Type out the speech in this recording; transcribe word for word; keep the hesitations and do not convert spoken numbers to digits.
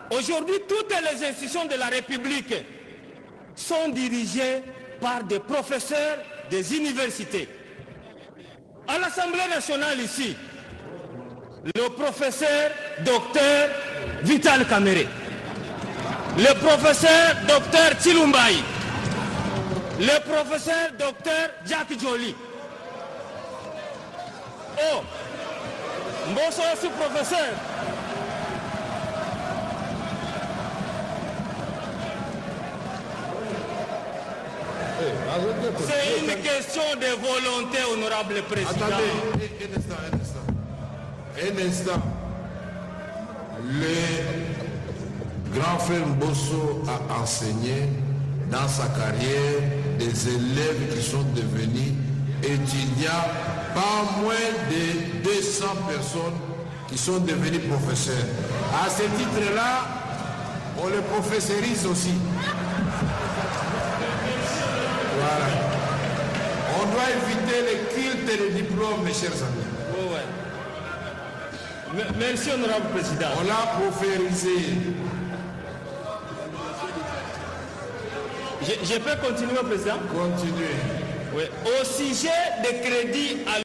Aujourd'hui, toutes les institutions de la République sont dirigées par des professeurs des universités. À l'Assemblée nationale ici, le professeur docteur Vital Kamerhe, le professeur docteur Chilumbaï, le professeur docteur Jack Joly. Oh, bonsoir, monsieur le professeur. C'est une question de volonté, honorable président. Attendez, un instant, un instant. Un instant. Le grand frère Mbosso a enseigné dans sa carrière des élèves qui sont devenus étudiants, pas moins de deux cents personnes qui sont devenus professeurs. À ce titre-là, on les professorise aussi. Voilà. On doit éviter les cultes et les diplômes, mes chers amis. Oh ouais. Merci, honorable président. On l'a proférisé. Je, je peux continuer, président? Continuez. Oui. Au sujet des crédits à